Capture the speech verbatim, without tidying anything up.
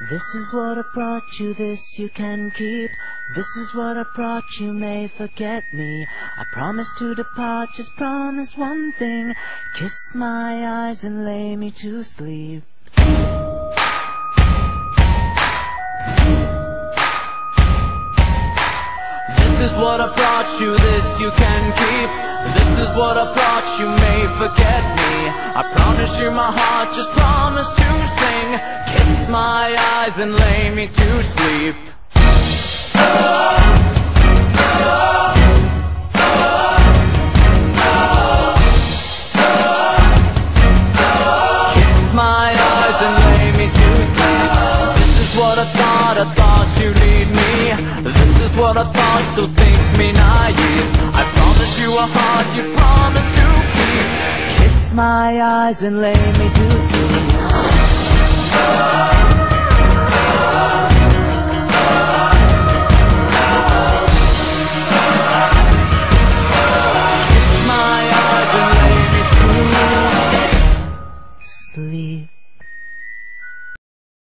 This is what I brought you, this you can keep. This is what I brought you, may forget me. I promise to depart, just promise one thing. Kiss my eyes and lay me to sleep. This is what I brought you, this you can keep. This is what I brought you, may forget me. I promise you my heart, just promise to sing. Kiss my eyes and lay me to sleep. Kiss my eyes and lay me to sleep. This is what I thought, I thought you'd need me. This is what I thought, so think me naive. I promise you a heart you promise to keep. Kiss my eyes and lay me to sleep.